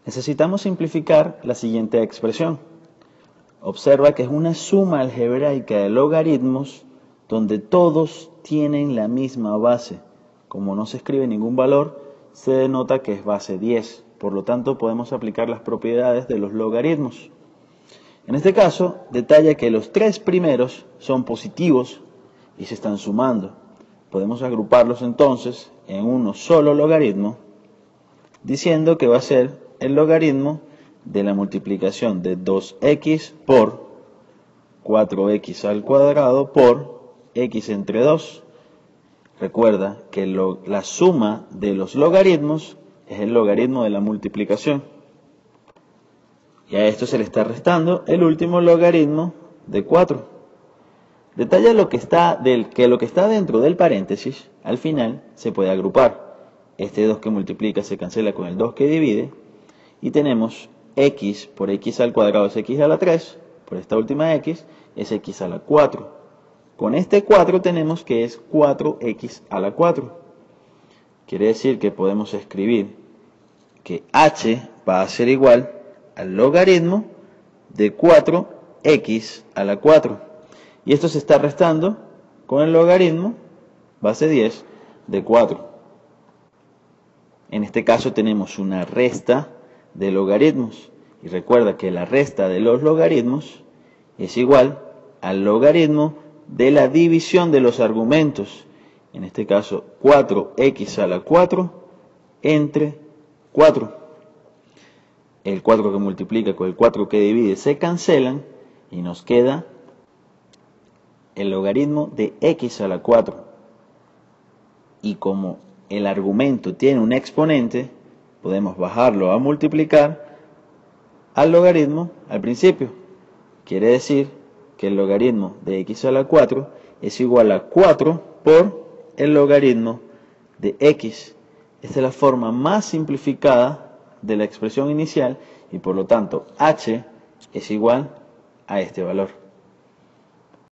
Necesitamos simplificar la siguiente expresión. Observa que es una suma algebraica de logaritmos donde todos tienen la misma base. Como no se escribe ningún valor, se denota que es base 10. Por lo tanto, podemos aplicar las propiedades de los logaritmos. En este caso, detalla que los tres primeros son positivos y se están sumando. Podemos agruparlos entonces en uno solo logaritmo, diciendo que va a ser el logaritmo de la multiplicación de 2x por 4x al cuadrado por x entre 2. Recuerda que la suma de los logaritmos es el logaritmo de la multiplicación. Y a esto se le está restando el último logaritmo de 4. Detalla que lo que está dentro del paréntesis, al final, se puede agrupar. Este 2 que multiplica se cancela con el 2 que divide. Y tenemos x por x al cuadrado es x a la 3. Por esta última x es x a la 4. Con este 4 tenemos que es 4x a la 4. Quiere decir que podemos escribir que h va a ser igual al logaritmo de 4x a la 4. Y esto se está restando con el logaritmo, base 10, de 4. En este caso tenemos una resta de logaritmos. Y recuerda que la resta de los logaritmos es igual al logaritmo de la división de los argumentos. En este caso, 4x a la 4 entre 4. El 4 que multiplica con el 4 que divide se cancelan y nos queda el logaritmo de x a la 4. Y como el argumento tiene un exponente, podemos bajarlo a multiplicar al logaritmo al principio. Quiere decir que el logaritmo de x a la 4 es igual a 4 por el logaritmo de x. Esta es la forma más simplificada de la expresión inicial y por lo tanto h es igual a este valor.